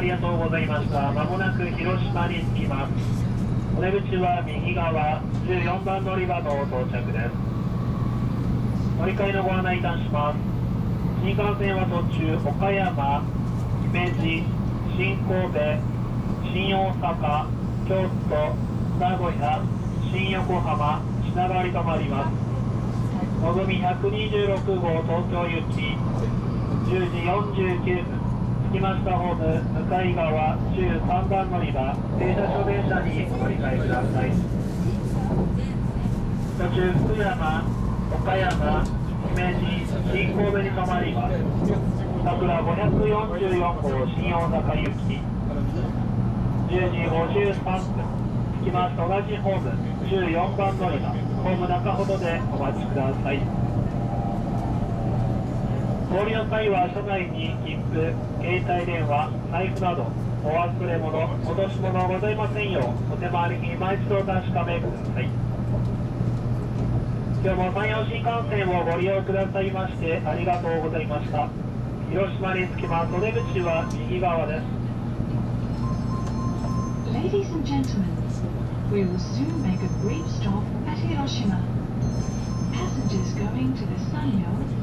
りがとうございました。まもなく広島に着きます。お出口は右側、14番乗り場の到着です。乗り換えのご案内いたします。新幹線は途中、岡山、姫路、新神戸、新大阪、京都、名古屋、新横浜、品川に停まります。のぞみ126号東京行き、10時49分。着きましたホーム、向かい側、13番乗り場、停車所電車にお乗り換えください。途中、福山、岡山、姫路、新神戸に停まります。桜544号新大阪行き、10時53分。着きます同じホーム、14番乗り場、ホーム中ほどでお待ちください。降りの際は車内に切符、携帯電話、財布などお忘れ物、落とし物ございませんようお手回りに今一度お確かめください。今日も山陽新幹線をご利用くださいましてありがとうございました。広島に着きます。お出口は右側です。 Ladies and gentlemen, we will soon make a brief stop at Hiroshima. Passengers going to the Sanyo